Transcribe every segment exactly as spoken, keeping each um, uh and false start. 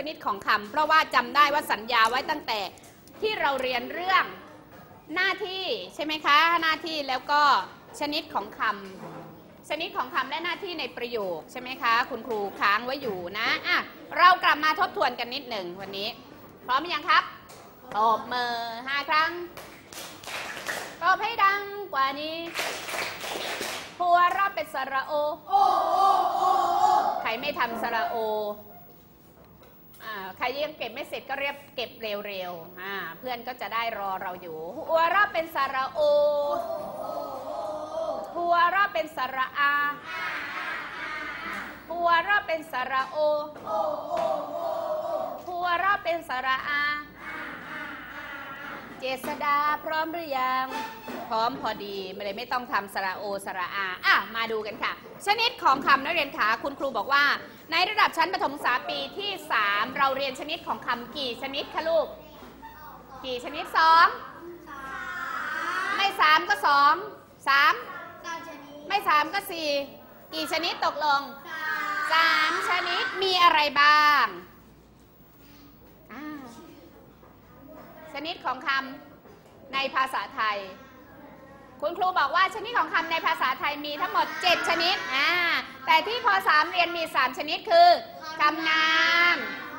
นิดของคำเพราะว่าจำได้ว่าสัญญาไว้ตั้งแต่ที่เราเรียนเรื่องหน้าที่ใช่ไหมคะหน้าที่แล้วก็ชนิดของคำชนิดของคำและหน้าที่ในประโยคใช่ไหมคะคุณครูค้างไว้อยู่นะอ่ะเรากลับมาทบทวนกันนิดหนึ่งวันนี้พร้อมยังครับตบมือห้าครั้งตบให้ดังกว่านี้หัวเราะเป็นสระโอใครไม่ทำสระโอใครยังเก็บไม่เสร็จก็เรียบเก็บเร็วๆเพื่อนก็จะได้รอเราอยู่หัวเราะเป็นสระโอหัวเราะเป็นสระอาหัวเราะเป็นสระโอหัวเราะเป็นสระอาเจษดาพร้อมหรือยังพร้อมพอดีไม่ได้ไม่ต้องทำสระโอสระอาอ่ะมาดูกันค่ะชนิดของคำนักเรียนขาคุณครูบอกว่าในระดับชั้นประถมศึกษาปีที่สามเราเรียนชนิดของคำกี่ชนิดคะลูกกี่ชนิดสองไม่สามก็สองสามไม่สามก็สี่กี่ชนิดตกลงสามชนิดมีอะไรบ้างชนิดของคำในภาษาไทยคุณครูบอกว่าชนิดของคำในภาษาไทยมีทั้งหมดเจ็ดชนิดอ่าแต่ที่ป.สามเรียนมีสามชนิดคือคำนาม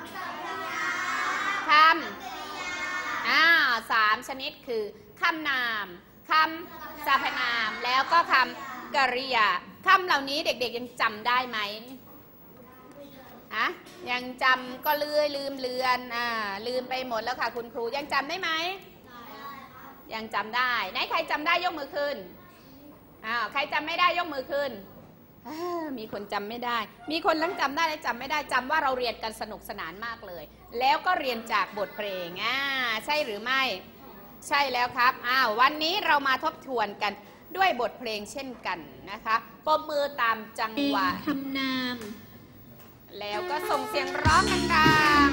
คำอ่าสามชนิดคือคำนามคำสรรพนามแล้วก็คำกริยาคำเหล่านี้เด็กๆยังจำได้ไหมอะยังจำก็เลื่อยลืมเลือนอ่าลืมไปหมดแล้วค่ะคุณครูยังจำได้ไหมยังจำได้ไหนใครจำได้ยกมือขึ้นอ้าวใครจำไม่ได้ยกมือขึ้นมีคนจำไม่ได้มีคนทั้งจำได้และจำไม่ได้จำว่าเราเรียนกันสนุกสนานมากเลยแล้วก็เรียนจากบทเพลงอ่าใช่หรือไม่ใช่แล้วครับอ้าววันนี้เรามาทบทวนกันด้วยบทเพลงเช่นกันนะคะปรบมือตามจังหวะคำนามแล้วก็ส่งเสียงร้องดัง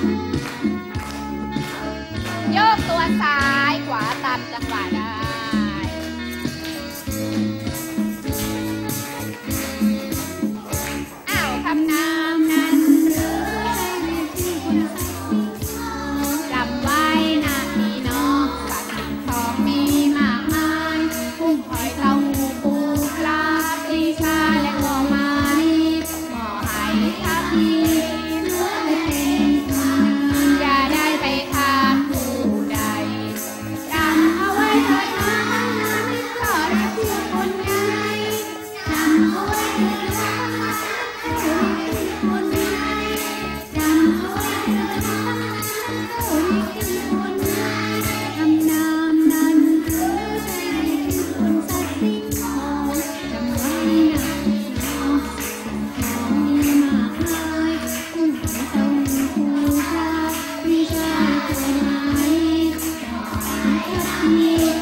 ๆโยกตัวซ้ายขวาตามจังหวะได้อ้าวคำนามนั้นจำไว้นะพี่น้องสัตว์สิ่งของมีมากมายกุ้งหอยเต่างูปูปลาปลีชาและงอไม้หม้อไหทับทิมอย่าได้ไปทานผู้ใดจำเอาไว้เถิดนะก็รักที่คนไงจำเอาไว้เถิดนะก็รักที่คนไงจำเอาไว้เถิดนะก็รักที่คนไงคำนามนั้นคือใจคนสัตว์สิ่งของจำไว้นะน้องของมีมากมายกุ้งหอยเต่างูปูปลาปลีชาและงอไม้หม้อไหทับทิม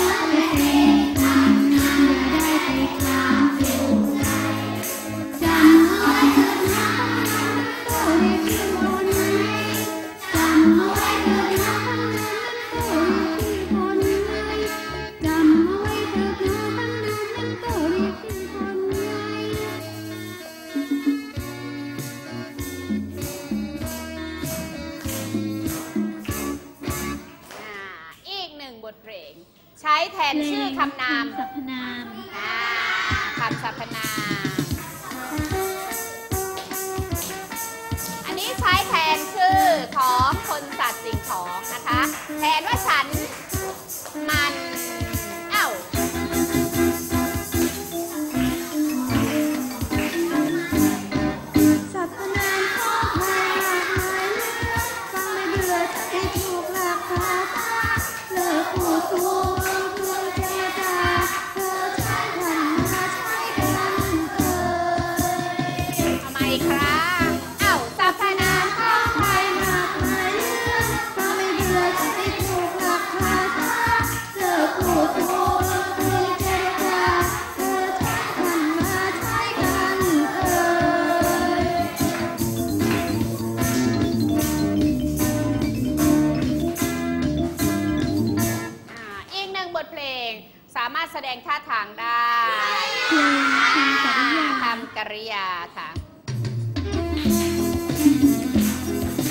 บทเพลงใช้แทนชื่อคำนามสรรพนามคำสรรพนามอันนี้ใช้แทนชื่อของคนสัตว์สิ่งของนะคะแทนว่าฉันมันเอ้าสรรพนามของใครหลากหลายเรื่องฟังไม่เบื่อจะถูกหลักภาษาเลิกพูดถูกเพื่อเจรจาเธอใช้คำมาใช้กันเอ่ยทำไมครับเอ้าสรรพนามของใครหลากหลายเรื่องฟังไม่เบื่อจะถูกหลักภาษาเลิกพูดถูกเพื่อเจรจาเธอใช้คำมาใช้กันเอ่ยอีกหนึ่งบทเพลงสามารถแสดงท่าทางได้ทำกริยาค่ะ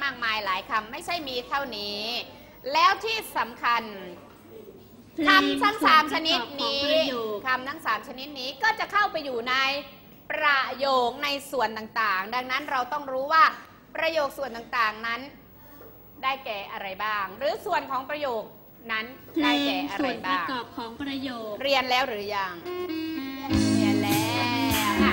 ากมายหลายคำไม่ใช่มีเท่านี้ แล้วที่สำคัญคำทั้งสามชนิดนี้คำทั้งสามชนิดนี้ก็จะเข้าไปอยู่ในประโยคในส่วนต่างๆดังนั้นเราต้องรู้ว่าประโยคส่วนต่างๆนั้นได้แก่อะไรบ้างหรือส่วนของประโยคนั้นได้แก่อะไรบ้างส่วนประกอบของประโยคเรียนแล้วหรือยังเรียนแล้วค่ะ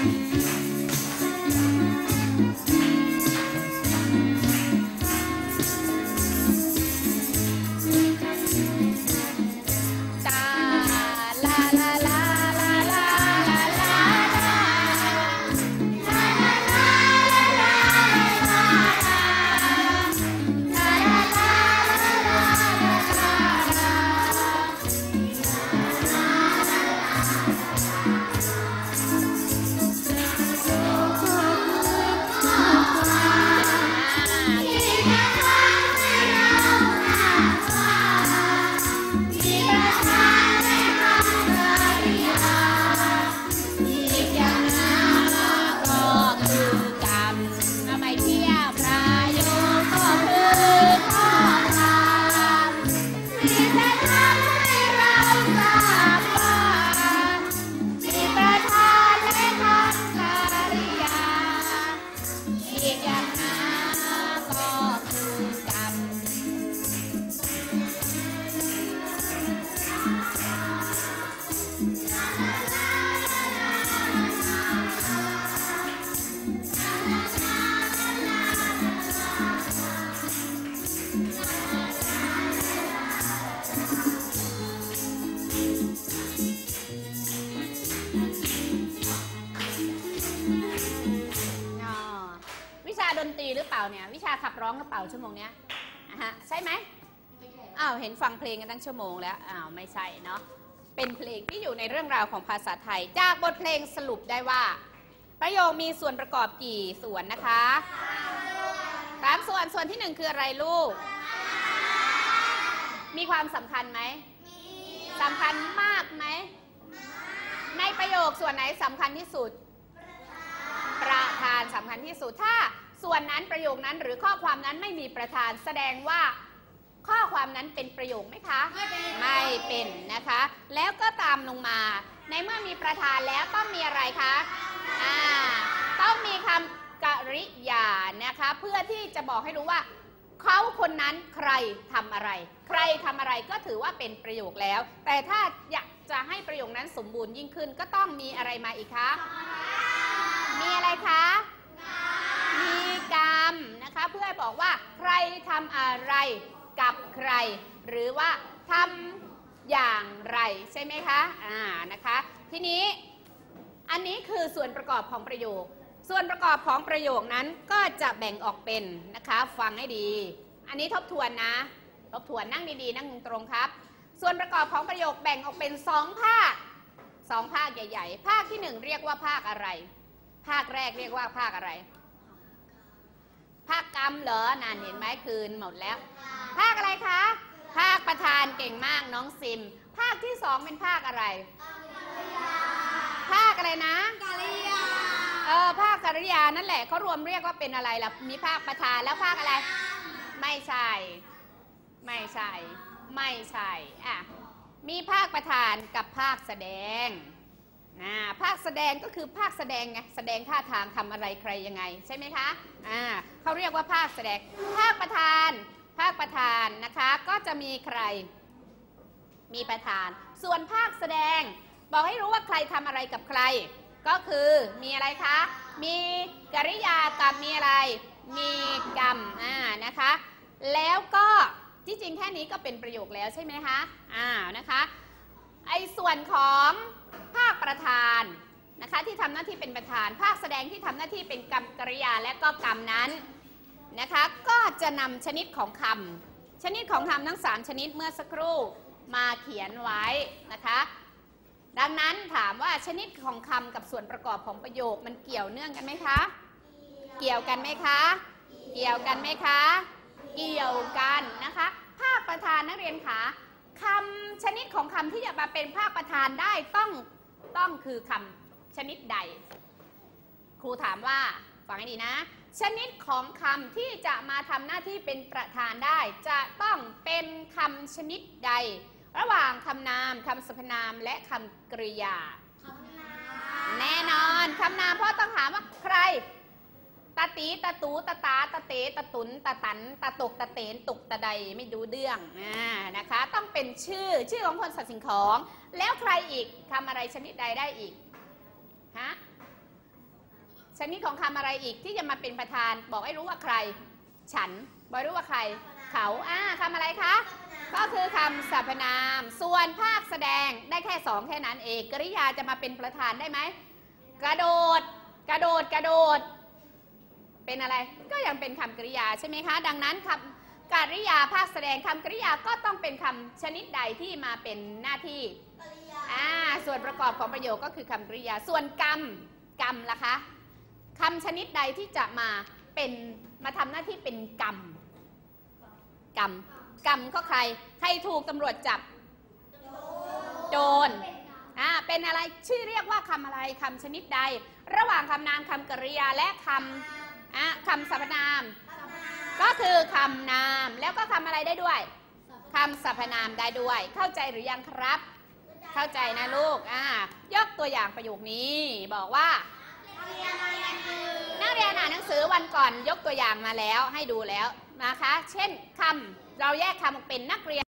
ดนตรีหรือเปล่าเนี่ยวิชาขับร้องหรือเปล่าชั่วโมงเนี้ยอ่ะฮะใช่ไหมอ้าวเห็นฟังเพลงกันตั้งชั่วโมงแล้วอ้าวไม่ใช่เนาะเป็นเพลงที่อยู่ในเรื่องราวของภาษาไทยจากบทเพลงสรุปได้ว่าประโยคมีส่วนประกอบกี่ส่วนนะคะสามส่วนส่วนที่หนึ่งคืออะไรลูกมีความสำคัญไหมสำคัญมากไหมในประโยคส่วนไหนสำคัญที่สุดประธานสำคัญที่สุดถ้าส่วนนั้นประโยคนั้นหรือข้อความนั้นไม่มีประธานแสดงว่าข้อความนั้นเป็นประโยคไหมคะไม่เป็นไม่เป็นนะคะแล้วก็ตามลงมาในเมื่อมีประธานแล้วต้องมีอะไรคะอ่าต้องมีคำกริยานะคะเพื่อที่จะบอกให้รู้ว่าเขาคนนั้นใครทำอะไรใครทำอะไรก็ถือว่าเป็นประโยคแล้วแต่ถ้าอยากจะให้ประโยคนั้นสมบูรณ์ยิ่งขึ้นก็ต้องมีอะไรมาอีกคะมีอะไรคะมีกรรมนะคะเพื่อบอกว่าใครทำอะไรกับใครหรือว่าทำอย่างไรใช่ไหมคะอ่านะคะทีนี้อันนี้คือส่วนประกอบของประโยคส่วนประกอบของประโยคนั้นก็จะแบ่งออกเป็นนะคะฟังให้ดีอันนี้ทบทวนนะทบทวนนั่งดีๆนั่งตรงๆครับส่วนประกอบของประโยคแบ่งออกเป็นสองภาคสองภาคใหญ่ๆภาคที่หนึ่งเรียกว่าภาคอะไรภาคแรกเรียกว่าภาคอะไรภาคกรรมเหรอนานเห็นไหมคืนหมดแล้วภาคอะไรคะภาคประธานเก่งมากน้องซิมภาคที่สองเป็นภาคอะไรภาคอะไรนะกริยาเออภาคกริยานั่นแหละเขารวมเรียกว่าเป็นอะไรล่ะมีภาคประธานแล้วภาคอะไรไม่ใช่ไม่ใช่ไม่ใช่อ่ะมีภาคประธานกับภาคแสดงนะภาคแสดงก็คือภาคแสดงไงแสดงท่าทางทำอะไรใครยังไงใช่ไหมคะอ่าเขาเรียกว่าภาคแสดงภาคประธานภาคประธานนะคะก็จะมีใครมีประธานส่วนภาคแสดงบอกให้รู้ว่าใครทำอะไรกับใครก็คือมีอะไรคะมีกริยากับมีอะไรมีกรรมอ่านะคะแล้วก็ที่จริงแค่นี้ก็เป็นประโยคแล้วใช่ไหมคะอ่านะคะไอ้ส่วนของภาคประธานนะคะที่ทำหน้าที่เป็นประธานภาคแสดงที่ทำหน้าที่เป็นกรรมกริยาและก็กรรมนั้นนะคะก็จะนำชนิดของคำชนิดของคำทั้งสามชนิดเมื่อสักครู่มาเขียนไว้นะคะดังนั้นถามว่าชนิดของคำกับส่วนประกอบของประโยคมันเกี่ยวเนื่องกันไหมคะเกี่ยวกันไหมคะเกี่ยวกันไหมคะเกี่ยวกันนะคะภาคประธานนักเรียนคะคำชนิดของคำที่จะมาเป็นภาคประธานได้ต้องต้องคือคำชนิดใดครูถามว่าฟังให้ดีนะชนิดของคำที่จะมาทำหน้าที่เป็นประธานได้จะต้องเป็นคำชนิดใดระหว่างคำนามคำสรรพนามและคำกริยาแน่นอนคำนามเพราะต้องถามว่าใครตาตีตาตูตาตาตาเตตาตุนตาตันตาตกตาเตนตุกตาใดไม่ดูเรื่องอ่านะคะต้องเป็นชื่อชื่อของคนสัตว์สิ่งของแล้วใครอีกคำอะไรชนิดใดได้อีกฮะชนิดของคำอะไรอีกที่จะมาเป็นประธานบอกให้รู้ว่าใครฉันบอกรู้ว่าใครเขาอ่าคำอะไรคะก็คือคำสรรพนามส่วนภาคแสดงได้แค่สองแค่นั้นเองกริยาจะมาเป็นประธานได้ไหมกระโดดกระโดดกระโดดเป็นอะไรก็ยังเป็นคำกริยาใช่ไหมคะดังนั้นคำกริยาภาคแสดงคำกริยาก็ต้องเป็นคำชนิดใดที่มาเป็นหน้าที่อ่าส่วนประกอบของประโยคก็คือคำกริยาส่วนกรรมกรรมล่ะคะคำชนิดใดที่จะมาเป็นมาทำหน้าที่เป็นกรรมกรรมกรรมก็ใครใครถูกตำรวจจับโจรอ่าเป็นอะไรชื่อเรียกว่าคำอะไรคำชนิดใดระหว่างคำนามคำกริยาและคำอ่ะคำสรรพนามก็คือคำนามแล้วก็คำอะไรได้ด้วยคำสรรพนามได้ด้วยเข้าใจหรือยังครับเข้าใจนะลูกอ่ายกตัวอย่างประโยคนี้บอกว่านักเรียนอ่านหนังสือวันก่อนยกตัวอย่างมาแล้วให้ดูแล้วนะคะเช่นคำเราแยกคำออกเป็นนักเรียน